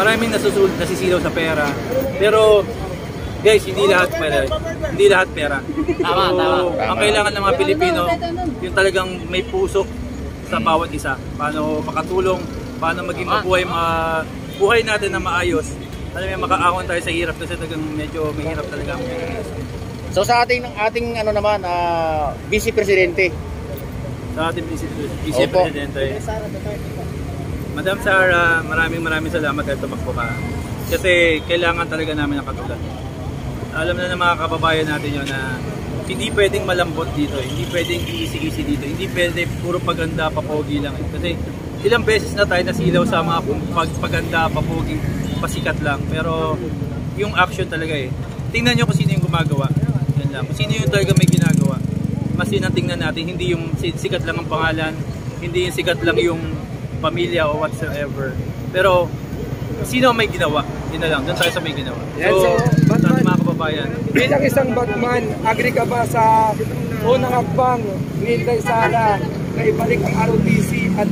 maraming nasisilaw sa pera. Pero guys, hindi lahat pera. Tama. Ang kailangan ng mga Pilipino, yung talagang may puso sa bawat isa. Paano makatulong, paano maging mabuhay buhay natin na maayos. Alam mo, makaahon tayo sa hirap kasi talagang medyo mahirap talaga ang So sa ating ano naman, Vice Presidente. Sa ating Vice Presidente. Madam Sara, maraming salamat dahil tumakbo ka. Kasi kailangan talaga namin ng katulad. Alam na ng mga kababayan natin yun na hindi pwedeng malambot dito, hindi pwedeng easy dito, hindi pwedeng puro paganda, papogi lang. Kasi ilang beses na tayo nasilaw sa mga paganda, papogi, pasikat lang. Pero yung action talaga tingnan nyo kung sino yung gumagawa. Yan lang. Kung sino yung talaga may ginagawa. Mas yun ang tingnan natin, hindi yung sikat lang ang pangalan, hindi yung sikat lang yung pamilya o whatsoever. Pero sino may ginawa? Yun na lang, doon tayo sa may ginawa. So, Batman, mga kababayan, bilang isang Batman, agree ka ba sa unang hakbang ni Inday Sara na ibalik ang ROTC at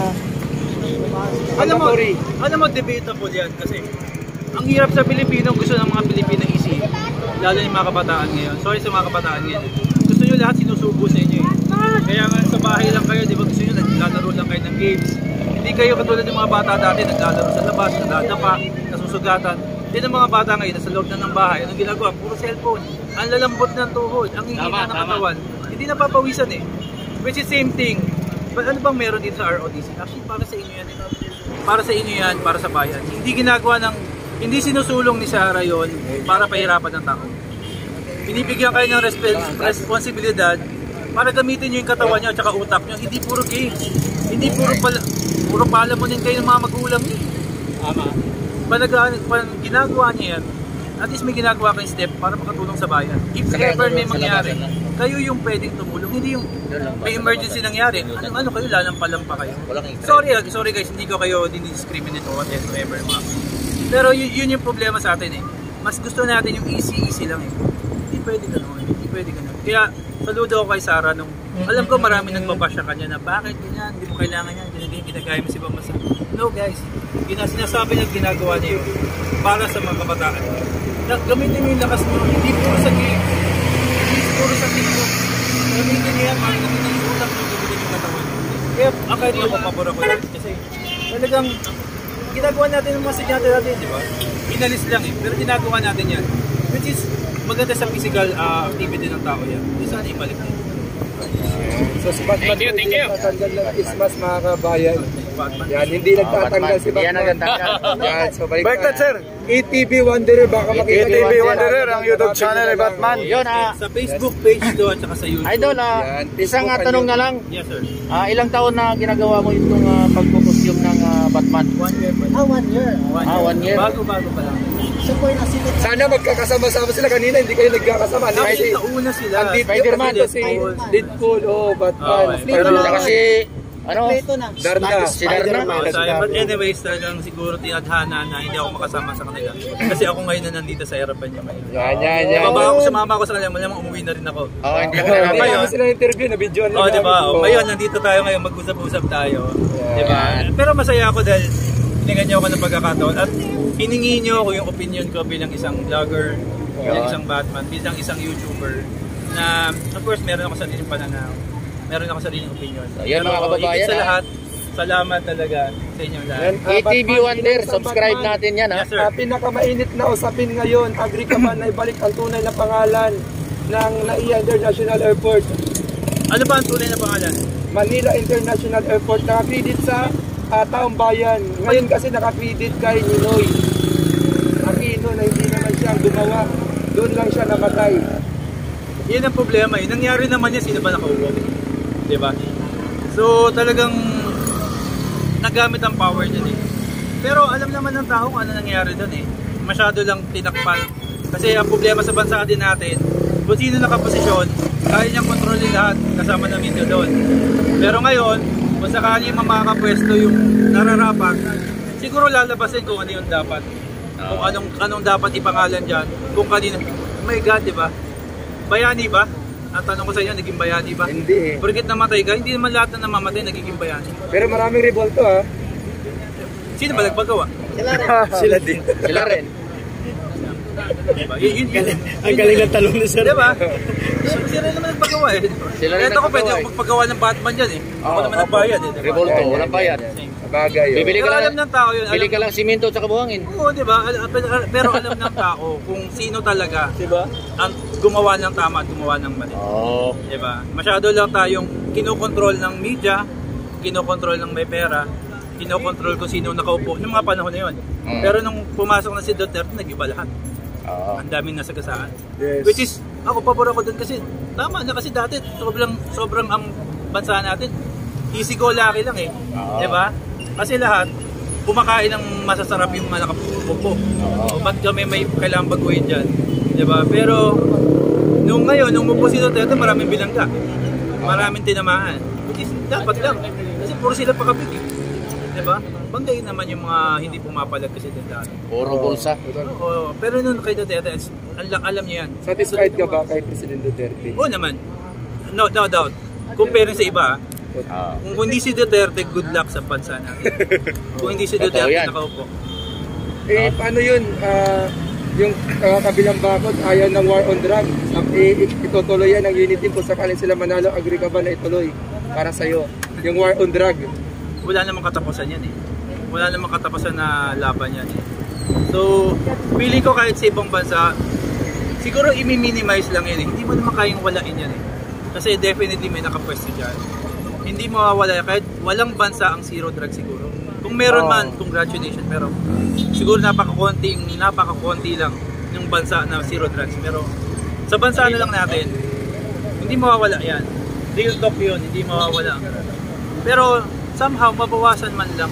alam mo, debatable yan kasi ang hirap sa Pilipino, gusto ng mga Pilipino easy, lalo yung mga kabataan ngayon. Sorry sa mga kabataan ngayon. Gusto nyo lahat sinusubo sa inyo Kaya nga sa bahay lang kayo, di ba gusto nyo naglalaro lang kayo ng games. Hindi kayo katulad ng mga bata dati, naglalaro sa labas, nagdadapa, nasusugatan. Hindi ng mga bata ngayon, nasa loob na ng bahay. Anong ginagawa? Puro cellphone. Ang lalambot ng tuhod, ang hihina ng katawan. Hindi napapawisan Which is same thing. But ano bang meron dito sa ROTC? Actually, para sa inyo yan. Para sa inyo yan, para sa bayan. Hindi sinusulong ni Sara yon para pahirapan ng tao. Binibigyan kayo ng responsibilidad para gamitin nyo yung katawan nyo at saka utak nyo. Hindi puro games. Hindi puro palamunin kayo ng mga magulang nyo. Tama. Pag ginagawa nyo yan, at least may ginagawa kayong step para makatulong sa bayan. If ever may mangyari, kayo yung pwedeng tumulong, hindi yung may emergency nangyari. Ano kayo, lalampa kayo. Sorry guys, hindi ko kayo discriminate o whatever. Pero yun yung problema sa atin Mas gusto natin yung easy lang Hindi pwede ganun. Kaya saludo ako kay Sara nung alam ko marami nagbabash sa kanya na bakit ganyan, hindi mo kailangan yan, ginagaya mo si Pamasa. No guys, sinasabi niya ginagawa niya yun para sa mga kabataan. Gamitin mo yung lakas mo, hindi puro sa game, hindi puro sa TikTok. Gamitin niya yan, gamitin yung utak mo, gamitin yung katawan. Kaya akala niyo papabor ako yan kasi talagang ginagawa natin yung message natin, di ba? Inalis lang pero ginagawa natin yan. Which is maganda sa physical activity ng tao yan. Hindi sana ibalik na. So si Batman, thank you. Tatanggal ng Christmas mga kabayan. Yan, hindi nagtatanggal si Batman. Yan ang nagtatanggal. Yan, so balik Balik sir. ETV Wanderer, baka makita ETV Wanderer, ang YouTube channel ni Batman. Yun Sa Facebook page doon at saka sa YouTube. Idol, isang tanong na lang. Yes sir. Ilang taon na ginagawa mo itong pagkukustyum ng Batman? 1 year pa. 1 year. 1 year. Bago pa lang. Siya po yung nasilit. Sana magkakasama-sama sila kanina, hindi kayo nagkakasama. Kasi nauna sila. Spider-Man. Si Deadpool, Batman. Kasi Ito na. Darna. Si Darna. But anyways, talagang siguro tinadhana na hindi ako makasama sa kanila. Kasi ako ngayon na nandito sa harapan niya ngayon. Yan. Sumama ako sa kanila, malamang umuwi na rin ako. Hindi ko na Ngayon sila interview na video nila. Diba? Ngayon, nandito tayo ngayon, mag-usap-usap tayo. Diba? Pero masaya ako dahil hiningan niyo ako ng pagkakataon at hiningi niyo ako yung opinion ko bilang isang vlogger, bilang isang Batman, bilang isang YouTuber na of course meron ako sariling pananaw, meron ako sariling opinion. Yan mga kababayan. Sa lahat, salamat talaga sa inyong lahat. ETV Wonder, subscribe natin yan Yes sir. Pinakamainit na usapin ngayon, agree ka ba na ibalik ang tunay na pangalan ng NAIA International Airport? Ano ba ang tunay na pangalan? Manila International Airport, naka-credit sa taong bayan. Ngayon kasi naka-credit kay Ninoy Aquino na hindi naman siya gumawa. Doon lang siya namatay. Yan ang problema Nangyari naman yan, sino ba nakaupo? Diba? So talagang nagamit ang power dyan Pero alam naman ng tao kung ano nangyari doon Masyado lang tinakpan. Kasi ang problema sa bansa din natin, kung sino nakaposisyon, kaya niyang kontrolin lahat kasama na media doon. Pero ngayon, kung sakali makakapwesto yung nararapat, siguro lalabasin kung ano yung dapat. Kung anong dapat ipangalan dyan. Kung kanino. My God, diba? Bayani ba? At tanong ko sa inyo, naging bayani ba? Hindi Porket namatay ka, hindi naman lahat na namamatay nagiging bayani. Pero maraming revolto Sino ba nagpagawa? Sila din. Sila rin. Diba? Ang galing ng talong ni Sir. Diba? Sila naman nagpagawa eh. Sila rin Kahit ako pwede nagpagawa ako magpagawa ng Batman dyan eh. Ako naman nagbayad eh. Diba? Revolto, walang bayad. Bagay. Bibili Pero ka alam lang, ng tao yun. bili ka lang simento at saka buhangin. Oo, diba? Pero alam ng tao kung sino talaga ang gumawa ng tama at gumawa ng mali. Oo. Diba? Masyado lang tayong kinokontrol ng media, kinokontrol ng may pera, kinokontrol kung sino nakaupo ng mga panahon na yun. Pero nung pumasok na si Duterte, nag-iba lahat. Oo. Ang daming nasagasaan. Yes. Which is, ako pabor ako dun kasi tama na kasi dati sobrang ang bansa natin easy go lucky lang eh. Diba? Kasi lahat kumakain ng masasarap yung mga nakapupo. O ba't kami may kailangang baguhin dyan? Diba? Pero nung ngayon, nung umupo si Duterte, maraming bilangga. Maraming tinamaan. Which is dapat lang. Kasi puro sila pakapit eh. Diba? Bandayin naman yung mga hindi pumapalag kasi din dati. Puro bulsa. Oo, pero nung kay Duterte, alam niyo yan. Satisfied ka ba kay President Duterte? Oo naman. No doubt. Comparing sa iba, kung hindi si Duterte, good luck sa bansa natin. Kung hindi si Totoo Duterte yan. nakaupo. Paano yun? Yung kabilang bakod, ayaw ng war on drugs. Itutuloy yan ang unity kung sakaling sila manalo, agree ka ba na ituloy para sa'yo? Yung war on drug. Wala namang katapusan yan eh. Wala namang katapusan na laban yan eh. So, feeling ko kahit sa ibang bansa, siguro i-minimize lang yan eh. Hindi mo naman kayang walain yan eh. Kasi definitely may nakapwesto dyan. Hindi mawawala kahit walang bansa ang zero drug siguro. Kung meron man, congratulations. Pero siguro napakakonti lang yung bansa na zero drugs. Pero sa bansa na lang natin, hindi mawawala yan. Real talk yun, hindi mawawala. Pero somehow mabawasan man lang.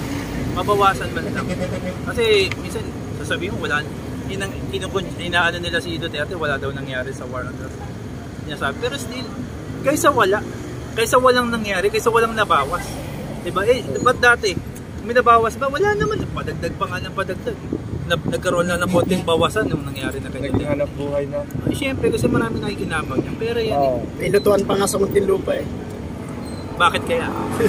Kasi minsan sasabihin mo wala inaano nila si Duterte, wala daw nangyari sa war on drugs. Sinasabi. Pero still, kaysa walang nangyari, kaysa walang nabawas. Diba? Ba't dati? May nabawas ba? Wala naman. Padagdag pa nga ng padagdag. Nagkaroon na ng konting bawasan nung nangyari na kanya. Naghanap buhay na. Ay, syempre, kasi marami nakikinabang niya. Pero yan eh. Inutuan pa nga sa Muntinlupa eh. Bakit kaya?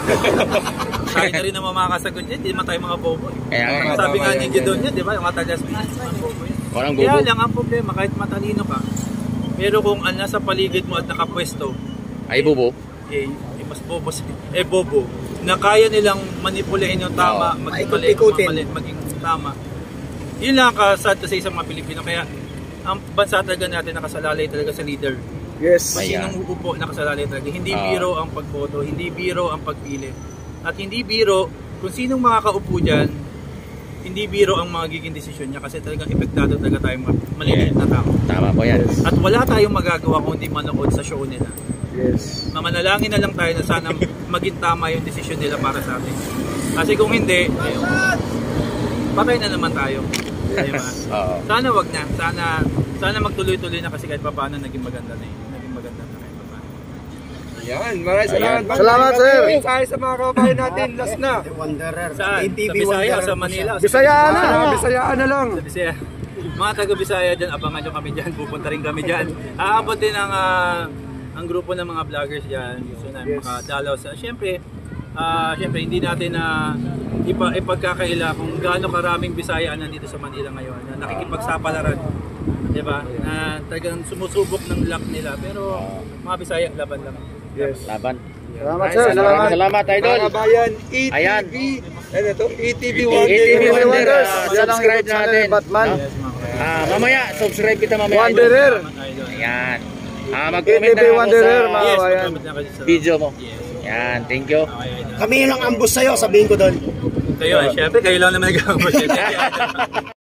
Tayo na rin naman makakasagot yan. Hindi naman tayo mga bobo eh. Kaya Sabi nga ni Gidon yan, di ba? Yung katagas mga bobo yan. Walang Kaya bobo. lang ang problema, kahit matalino ka, pero kung nasa paligid mo at nakapwesto, Ay bubo. mas bobo bobo na kaya nilang manipulahin yung tama, maging mali, maging tama. Yun lang kasad sa isang mga Pilipino. Kaya ang bansa talaga natin nakasalalay talaga sa leader. Yes. Masinong uupo nakasalalay talaga. Hindi biro ang pagboto, hindi biro ang pagpili. At hindi biro kung sinong makakaupo dyan, hindi biro ang magiging desisyon niya kasi talagang epektado talaga tayong maliliit na tao. Tama po yan. At wala tayong magagawa kung hindi manood sa show nila. Yes. Mamanalangin na lang tayo na sana maging tama yung desisyon nila para sa atin. Kasi kung hindi, ayun, patay na naman tayo. Diba? Sana wag na. Sana magtuloy-tuloy na kasi kahit paano naging maganda na eh. Naging maganda na kahit paano. Yan. Maraming salamat. Salamat, sir. Tayo sa mga kababayan natin. Last na. Wanderer. Saan? ATV Sa Bisaya, Wanderer. sa Manila. Bisayaan na. Bisayaan na lang. Sa Bisaya. Mga taga-Bisaya dyan, abangan nyo kami dyan. Pupunta rin kami dyan. Aabot din ang grupo ng mga vloggers dyan. Gusto namin makadalaw sa... Siyempre, hindi natin ipagkakaila kung gaano karaming Bisaya nandito sa Manila ngayon na nakikipagsapalaran, di ba? Na talagang sumusubok ng luck nila, pero mga Bisaya laban lang. Yes. Laban. Salamat, sir. Salamat. Salamat, idol. Mga kabayan, ETV. Ayan. Ano to? ETV ETV Wanderer. Wonders. Yan ang Subscribe YouTube channel natin. ni Batman. No? Mamaya, subscribe kita mamaya. Wanderer. Idol. Ayan. Mag-comment ETV na ako Wanderer, sa mga Yes, kabayan. mag-comment na kayo sa video mo. Yes. Yan, thank you. Okay, idol. Kami yung lang ambush sa'yo, sabihin ko doon. Kayo, syempre kayo lang naman nag-ambush.